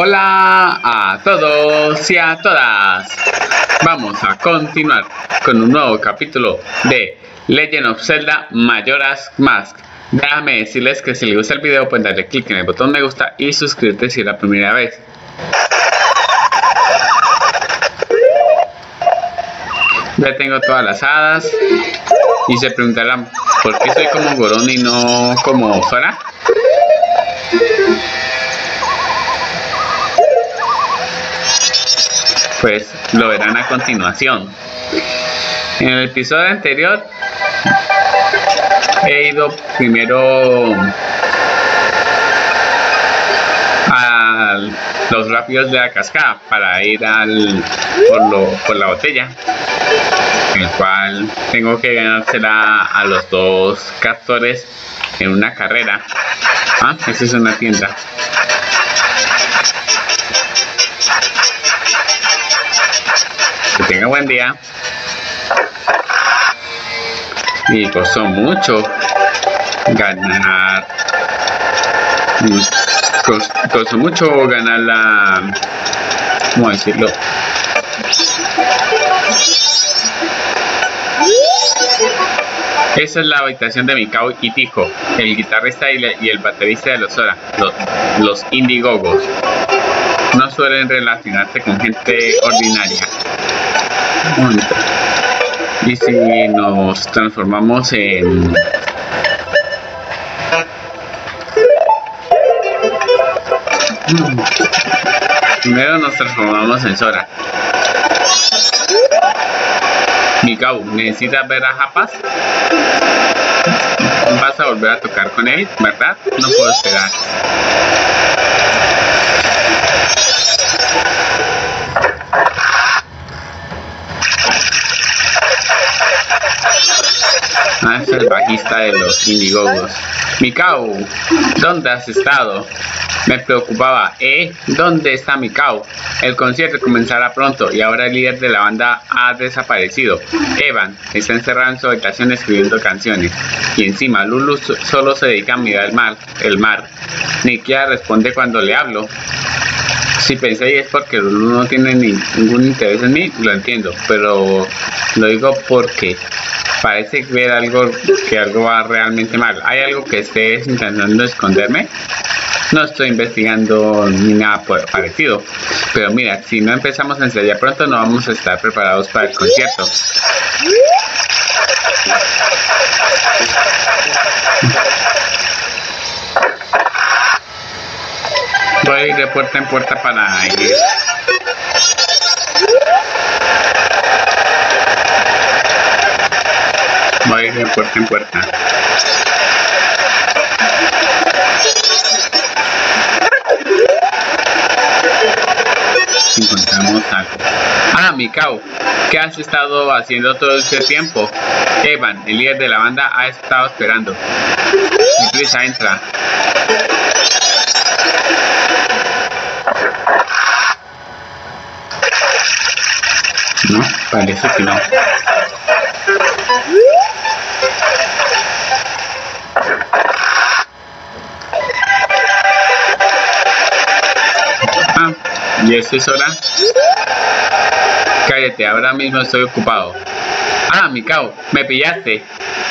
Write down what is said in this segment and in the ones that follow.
Hola a todos y a todas. Vamos a continuar con un nuevo capítulo de Legend of Zelda Majora's Mask. Déjame decirles que si les gusta el video pueden darle clic en el botón me gusta y suscribirte si es la primera vez. Ya tengo todas las hadas y se preguntarán ¿por qué soy como Goron y no como Sora? Pues lo verán a continuación. En el episodio anterior he ido primero a los rápidos de la cascada para ir por la botella, en el cual tengo que ganársela a los dos castores en una carrera. Esa es una tienda. Que tenga buen día. Y costó mucho ganar. Costó mucho ganar la. ¿Cómo decirlo? Esa es la habitación de Mikao y Tico, el guitarrista y el baterista de los Sora, los Indigogos. No suelen relacionarse con gente ordinaria. Y si nos transformamos en... Primero nos transformamos en Sora. Mikao, ¿necesitas ver a Japas? Vas a volver a tocar con él, ¿verdad? No puedo esperar. Es el bajista de los Indigogos. Mikao, ¿dónde has estado? Me preocupaba, ¿dónde está Mikao? El concierto comenzará pronto y ahora el líder de la banda ha desaparecido. Evan está encerrado en su habitación escribiendo canciones. Y encima Lulu solo se dedica a mirar el mar. Ni siquiera responde cuando le hablo. Si pensé es porque Lulu no tiene ningún interés en mí, lo entiendo. Pero lo digo porque parece ver que algo va realmente mal. ¿Hay algo que estés intentando esconderme? No estoy investigando ni nada parecido. Pero mira, si no empezamos a ensayar pronto no vamos a estar preparados para el concierto. Voy a ir de puerta en puerta para ir. Voy a ir de puerta en puerta. Encontramos algo. Mikao, ¿qué has estado haciendo todo este tiempo? Evan, el líder de la banda, ha estado esperando. Prisa, entra. No, parece que no. ¿Y eso es hora? Cállate, ahora mismo estoy ocupado. Mikao, me pillaste.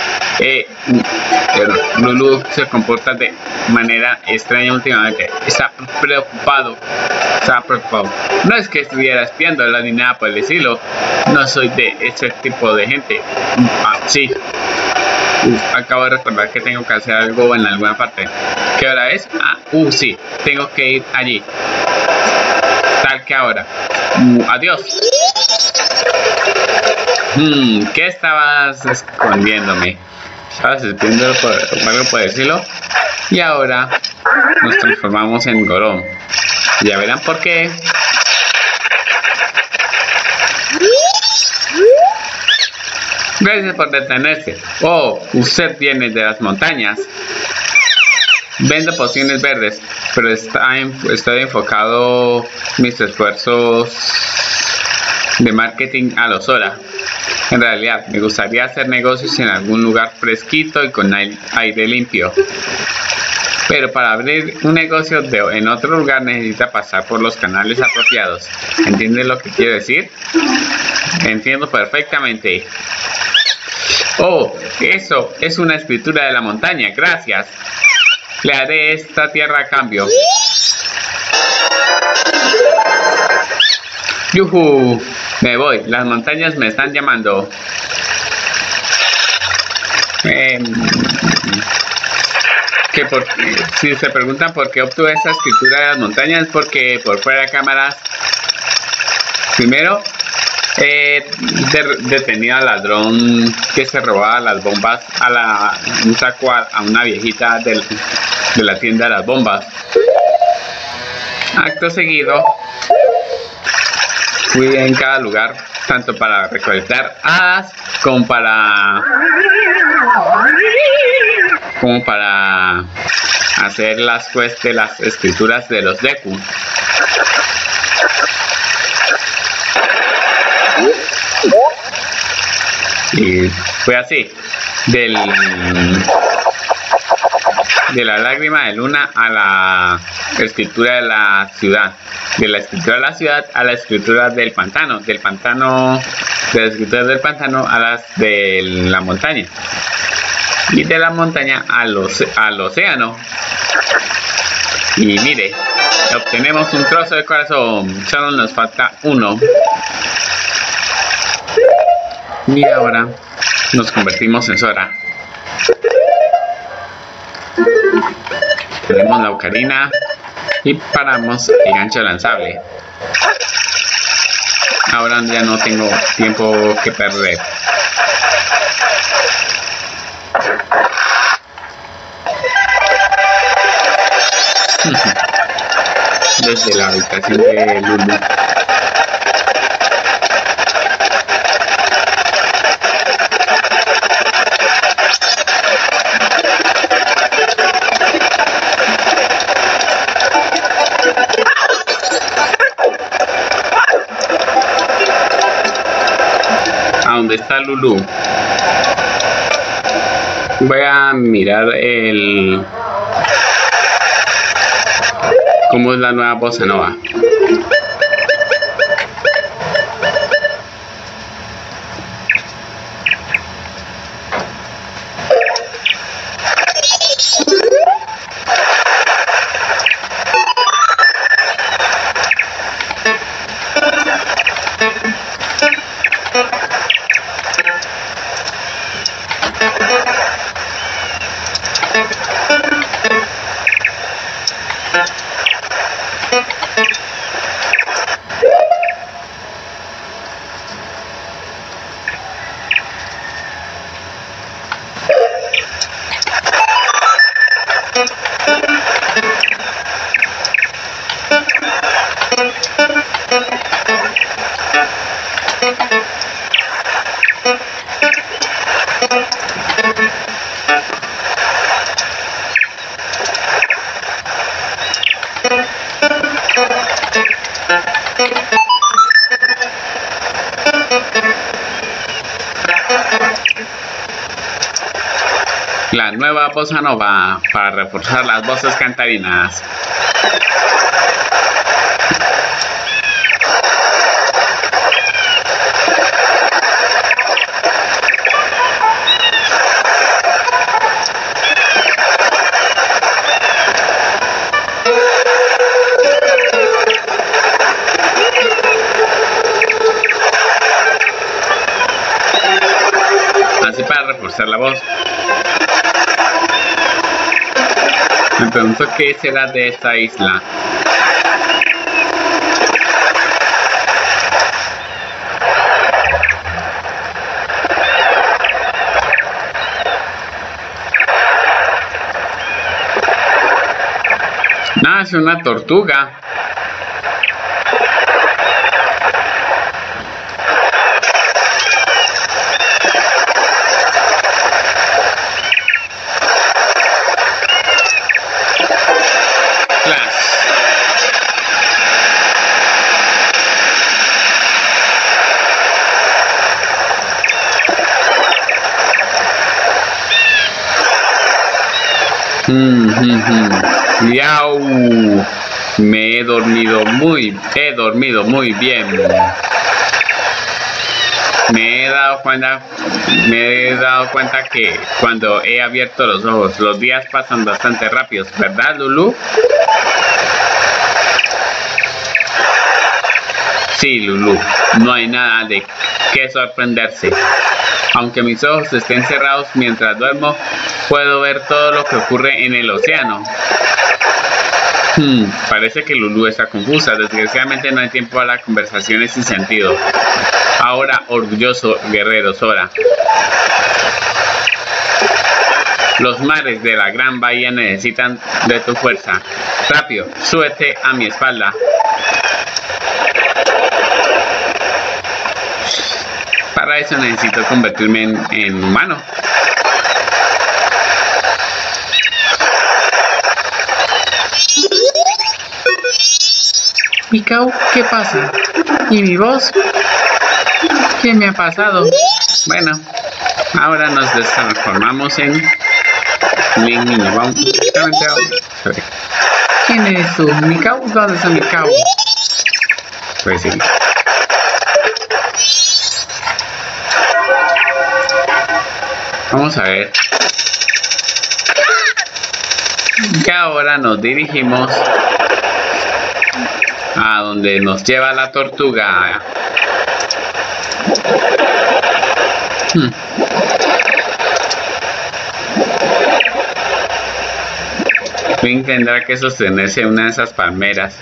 Pero Lulu se comporta de manera extraña últimamente. Está preocupado. No es que estuviera espiándola ni nada por el estilo. No soy de ese tipo de gente. Sí. Acabo de recordar que tengo que hacer algo en alguna parte. ¿Qué hora es? Sí. Tengo que ir allí. Tal que ahora. Adiós. ¿Qué estabas escondiéndome? ¿Estabas escondiendo algo por decirlo? Y ahora nos transformamos en Goron. Ya verán por qué. Gracias por detenerse. Usted viene de las montañas. Vendo pociones verdes, pero estoy enfocado mis esfuerzos de marketing a los Sora. En realidad, me gustaría hacer negocios en algún lugar fresquito y con aire limpio. Pero para abrir un negocio en otro lugar necesita pasar por los canales apropiados. ¿Entiendes lo que quiero decir? Entiendo perfectamente. Oh, eso es una escritura de la montaña. Gracias. Le haré esta tierra a cambio. ¡Yujú! Me voy. Las montañas me están llamando. Si se preguntan por qué obtuve esa escritura de las montañas, porque por fuera de cámaras, primero he detenido al ladrón que se robaba las bombas un saco a una viejita de la tienda de las bombas. Acto seguido fui en cada lugar, tanto para recolectar hadas como para hacer las quests de las escrituras de los Deku. Y fue así, de la lágrima de luna a la escritura de la ciudad, de la escritura de la ciudad a la escritura del pantano, de las escrituras del pantano a las de la montaña, y de la montaña al océano. Y mire, obtenemos un trozo de corazón, solo nos falta uno. Y ahora nos convertimos en Sora. Tenemos la ocarina y paramos el gancho lanzable. Ahora ya no tengo tiempo que perder. Desde la habitación de Lulu. ¿A dónde está Lulu? Voy a mirar cómo es la nueva bossa nova. La nueva bossa nova para reforzar las voces cantarinas. Así para reforzar la voz. Me pregunto qué será de esta isla. Nada, es una tortuga. Miau. Me he dormido muy bien. Me he dado cuenta que cuando he abierto los ojos, los días pasan bastante rápidos, ¿verdad, Lulu? Sí, Lulu, no hay nada de qué sorprenderse. Aunque mis ojos estén cerrados mientras duermo, puedo ver todo lo que ocurre en el océano. Parece que Lulu está confusa. Desgraciadamente no hay tiempo para conversaciones sin sentido. Ahora, orgulloso guerrero Sora. Los mares de la gran bahía necesitan de tu fuerza. Rápido, súbete a mi espalda. Para eso necesito convertirme en humano. Mikau, ¿qué pasa? ¿Y mi voz? ¿Qué me ha pasado? Bueno, ahora nos transformamos en Link Niño. Vamos. ¿Quién eres tú? ¿Mikau? ¿Dónde está Mikau? Pues sí. Vamos a ver. Y ahora nos dirigimos a donde nos lleva la tortuga. Link tendrá que sostenerse en una de esas palmeras.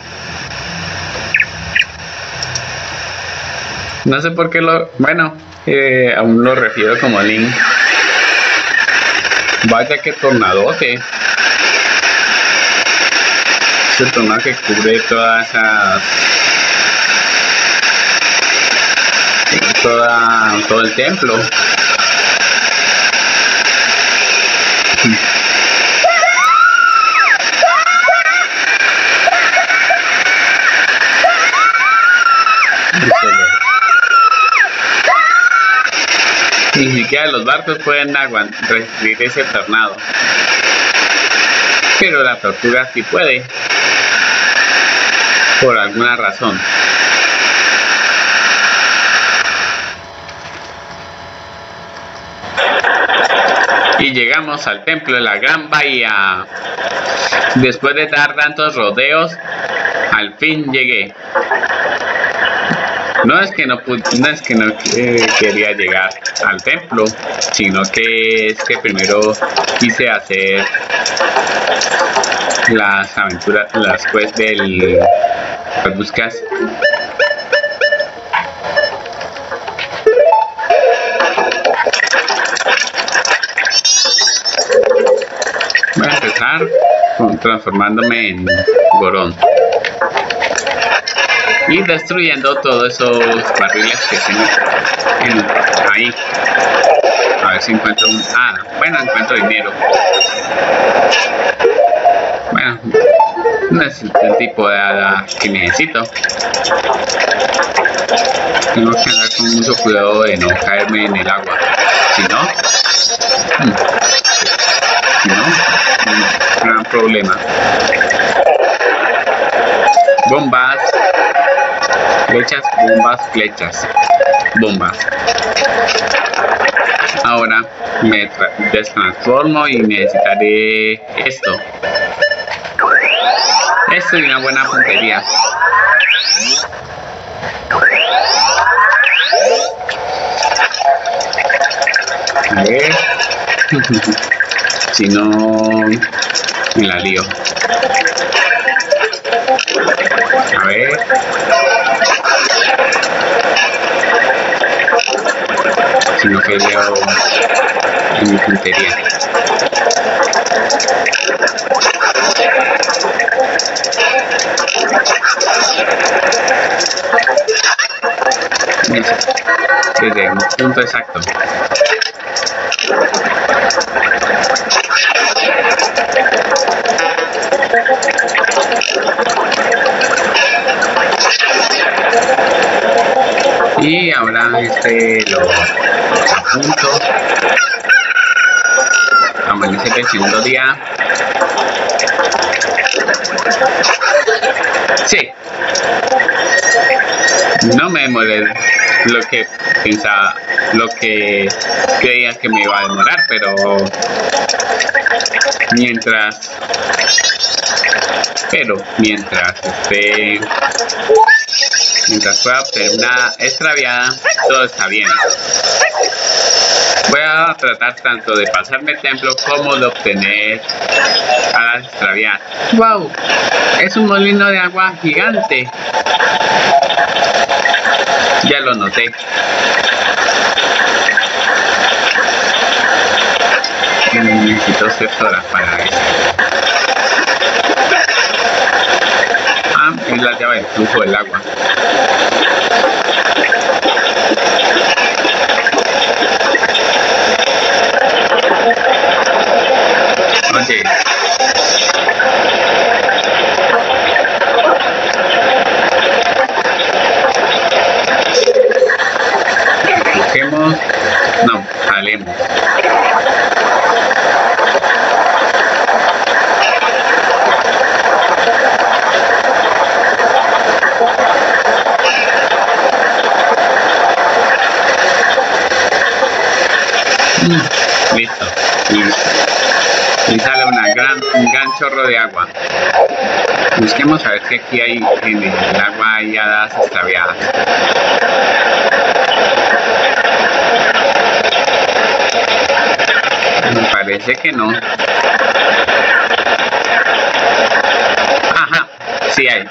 No sé por qué aún lo refiero como Link. Vaya que tornadote. Ese tornado que cubre todas esas... todo el templo. Ni siquiera los barcos pueden resistir ese tornado. Pero la tortuga sí puede. Por alguna razón. Y llegamos al templo de la Gran Bahía. Después de dar tantos rodeos, al fin llegué. No es que no quería llegar al templo, sino que es que primero quise hacer las aventuras, las quests del buscas. Voy a empezar transformándome en Gorón y destruyendo todos esos barriles que tengo ahí. A ver si encuentro encuentro dinero. Bueno, no es el tipo de hada que necesito. Tengo que andar con mucho cuidado de no caerme en el agua. Si no, gran problema. Bombas, flechas, bombas, flechas, bombas. Ahora me destransformo y necesitaré esto. Esto es una buena puntería. A ver. Si no, me la lío. A ver. Si no, que leo en mi puntería. Desde un punto exacto. Y ahora lo apunto. Amanece el segundo día. Sí. No me demoré lo que pensaba, lo que creía que me iba a demorar, pero mientras pueda obtener una extraviada, todo está bien. Voy a tratar tanto de pasarme el templo como de obtener a las extraviadas. ¡Wow! Es un molino de agua gigante. Ya lo noté. Necesito 6 horas para eso. Es la llave del flujo del agua. Oye. Busquemos. No, jalemos. Listo. Y sale un gran chorro de agua. Busquemos a ver si aquí hay en el agua hay hadas extraviadas. Me parece que no. Ajá, sí hay.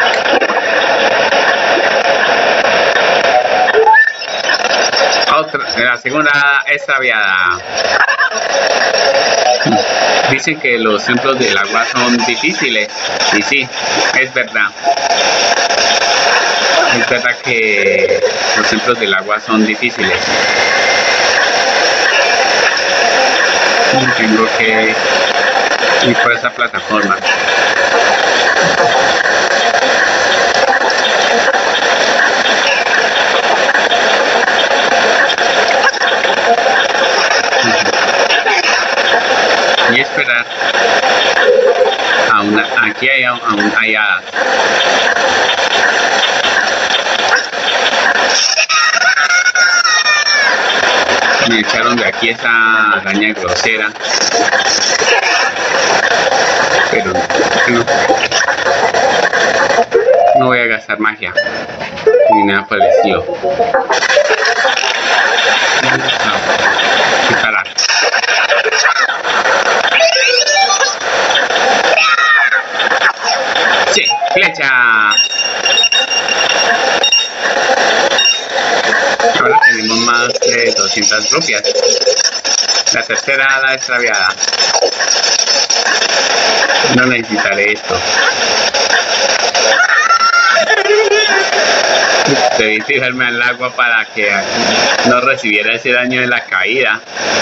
La segunda extraviada. Dicen que los templos del agua son difíciles. Y sí, es verdad. Es verdad que los templos del agua son difíciles. Tengo que ir por esa plataforma. Y esperar aquí hay hadas. Me echaron de aquí esa araña grosera, pero no voy a gastar magia ni nada parecido. Disparar. Sí, flecha. Ahora tenemos más de 200 rupias. La tercera hada extraviada. No necesitaré esto. Debí tirarme al agua para que no recibiera ese daño de la caída.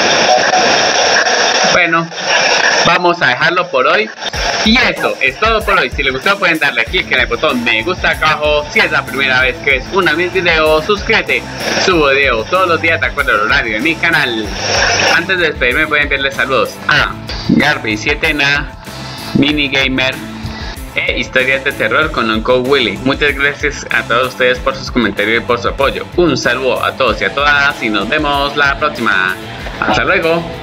Bueno, vamos a dejarlo por hoy. Y eso es todo por hoy. Si les gustó pueden darle click en el botón me gusta acá abajo. Si es la primera vez que ves uno de mis videos, suscríbete. Subo video todos los días de acuerdo al horario de mi canal. Antes de despedirme voy a enviarles saludos a Garby7na, Minigamer e Historias de Terror con Uncle Willy. Muchas gracias a todos ustedes por sus comentarios y por su apoyo. Un saludo a todos y a todas y nos vemos la próxima. Hasta luego.